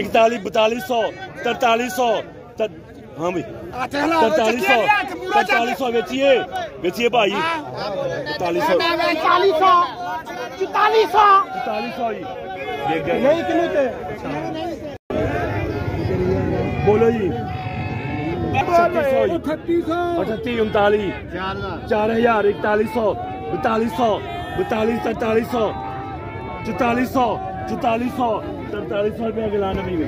41 4200 4300 हाँ भाई 4300 बेचिए भाई 4400 बोलो जी 38 39 4000 4100 4200 4300 4400 4400 रुपया गिलाना भी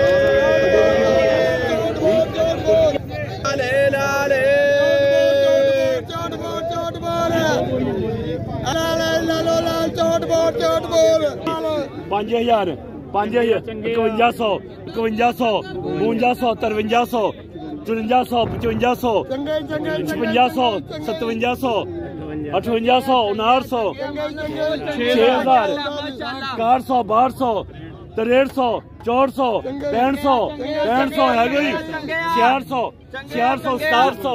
पांच हजार 5500 5100 5200 5300 5400 5500 5600 5700 5800 5900 6000 400 1200 6300 400 6500 है गई 600 700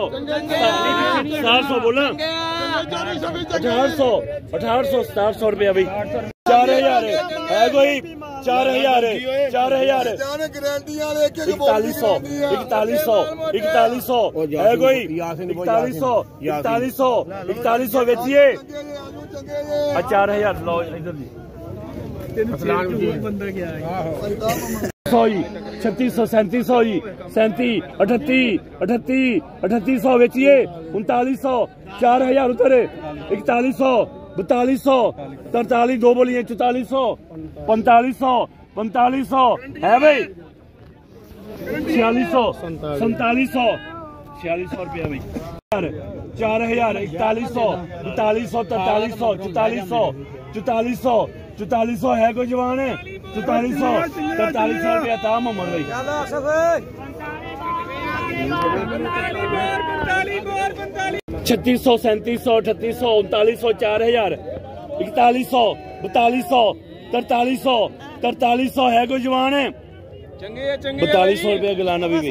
बोला 1800 700 रुपया भाई 4000 है कोई 4000 4100 है कोई 4100 बेचिए 4000 लो इधर जी 3600 3700 जी 3800 बेचिए 3900 4000 उतर 4100 4200 43 दो बोलिए 4400 4500 है भाई 4600 4700 रुपया भाई 4000 4100 4200 4300 4400 है कोई जवान है 4400 रुपया था मोहम्मद भाई 3600 3700 3800 3900 4000 4100 4200 4300 है कोई जवान है 4200 रुपया गिलाना भी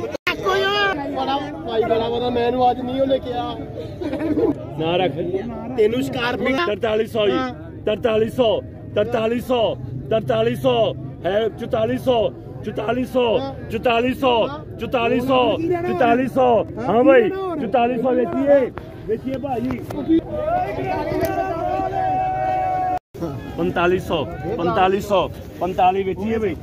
ना रख तेनू शिकार 4300 है 4400 हाँ भाई 4400 बेचिए भाई 4500 बेचिए भाई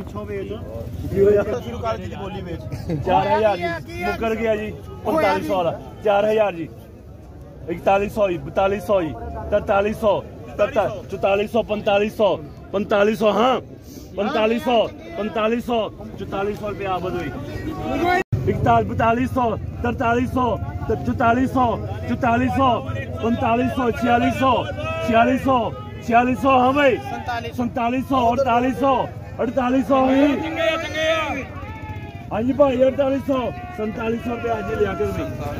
4000 मुकर गया जी 4500 वाला 4000 जी 4100 4200 4300 4400 4500 हाँ 4500 4400 रुपया आबद हुई 4200 4300 4400 4500 4600 हाँ भाई 4700 4800 हाँ जी भाई 4700 रुपया आज लिया कर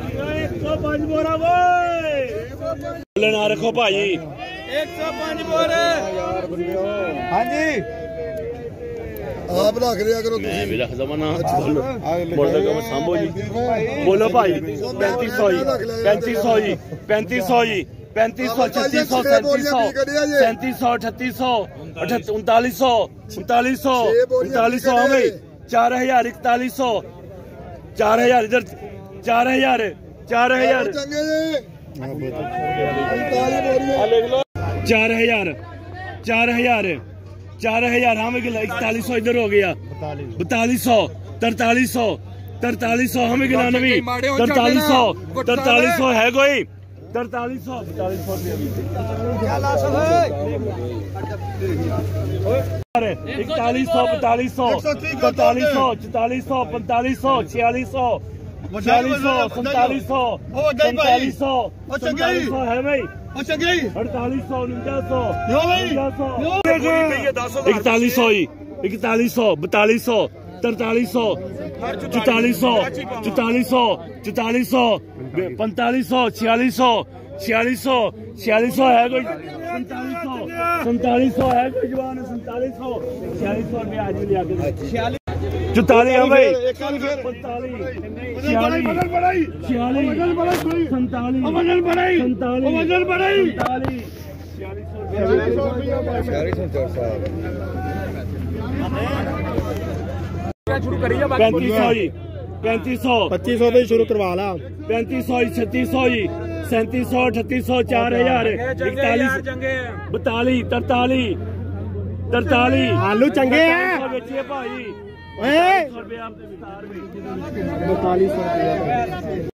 ना रखो भाई 105 बोरे हाँ जी आप रख लिया करो मैं भी रख दवा ना सांभो जी बोलो भाई 3500 जी 3500 3600 3700 3800 3900 हाँ भाई 4000 4000 इधर 4000 4000 हाँ मैं 4100 इधर हो गया 4200 4300 हमें गिलाना भी 4300 है कोई 4300 4100 4200 4300 4400 4500 4600 4700 है भाई 4800 4100 4200 4300 4400 4500 4600 है कोई 4700 है कोई जवान 4700 रुपये आज लिया 44 है भाई 46 शुरू करी जा 3500 जी 3500 2500 ਤੋਂ ਸ਼ੁਰੂ ਕਰਵਾ ਲਾ 3500 जी 3600 जी 3700 3800 4000 41 ਚੰਗੇ 42 43 43 ਆਲੂ ਚੰਗੇ ਆ ਵੇਚੀਏ ਭਾਈ ਓਏ 40 ਰੁਪਏ ਆਪ ਦੇ ਵਿਚਾਰ ਵਿੱਚ 4200 ਰੁਪਏ